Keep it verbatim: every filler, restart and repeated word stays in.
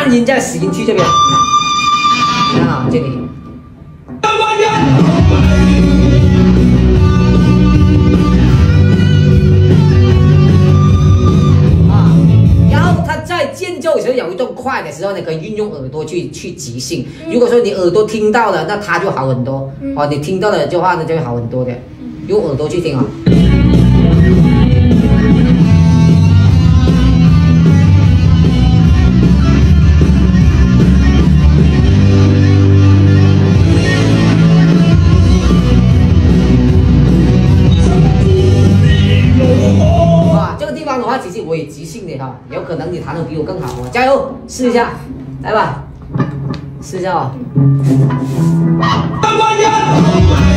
按音在死音区这边，你看啊，这里。啊，然后它在间奏的时候有一段快的时候呢，可以运用耳朵去去即兴。如果说你耳朵听到了，那它就好很多。哦，你听到了的话呢，就会好很多的。用耳朵去听啊。其实我也即兴的哈，有可能你弹得比我更好啊！加油，试一下，来吧，试一下啊！